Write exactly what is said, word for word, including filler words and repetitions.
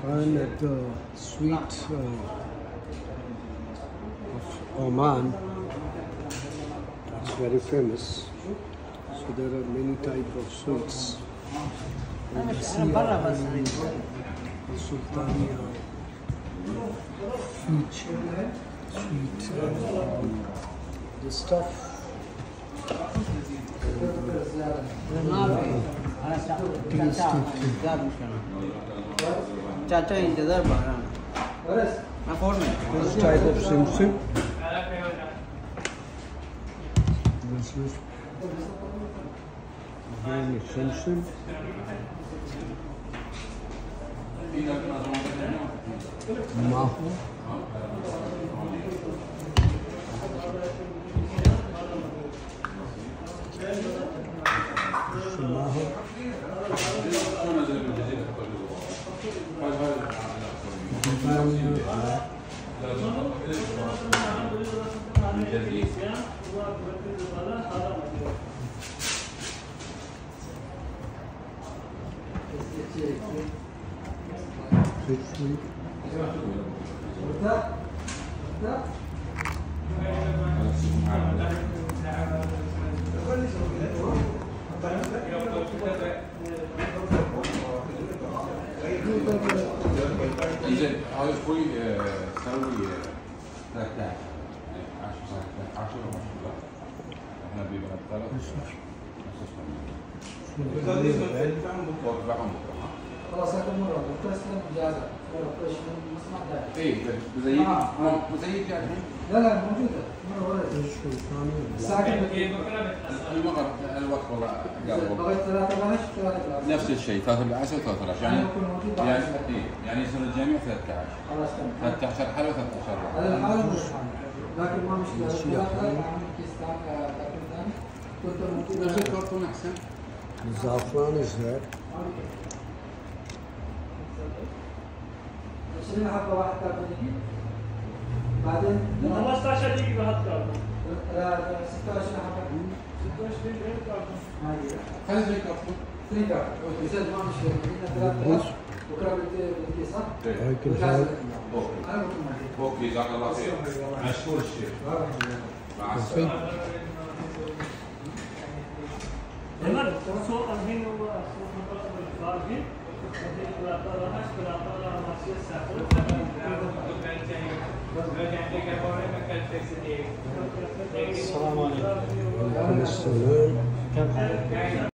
Fine at the sweet uh, of Oman. It's very famous. So there are many type of sweets. And the Sultania, sweet, sweet, uh, the stuff. चाचा इंतजार बाहर आना मैं फोन में This type of simsim. This is again a simsim. Mahu. Mahu. زين هذا اخوي سوي ثلاثة عشر عشرة عشرة احنا بيبقى ثلاث خلاص هاكل مرة بكرة استلم إجازة بكرة شنو مسمع ده ايه زي زي يعني لا لا موجودة مرة ورد الساعة المغرب الوقت والله قبل لغاية ثلاثة عشر ثلاثة عشر نفس الشيء ثلاثة عشر ثلاثة عشر يعني يعني ايه يعني يصير الجميع ثلاثة عشر خلاص تمام ثلاثة عشر حلوة ثلاثة عشر على الحالة مش حالة لكن ما مشكلة ثلاثة عامل كيستان تاكل ثاني كنت نفس موجودة الكرتون احسن The saffron is there. عشرين حبة واحد كارتون بعدين خمسة عشر دقيقة واحد كارتون لا ستة وعشرين حبة ستة وعشرين كارتون خلي زي الكرتون اثنين كارتون يصير ما مشكلة عندنا ثلاثة بكرة بدي صح؟ I can help. أنا بكون معك اوكي جزاك الله خير مشكور الشيخ مع السلامة عمر سو الحين هو سوق مطلب الخارجي الحين قراءة راحش قراءة ماشية سافر السلام عليكم. وعليكم السلام.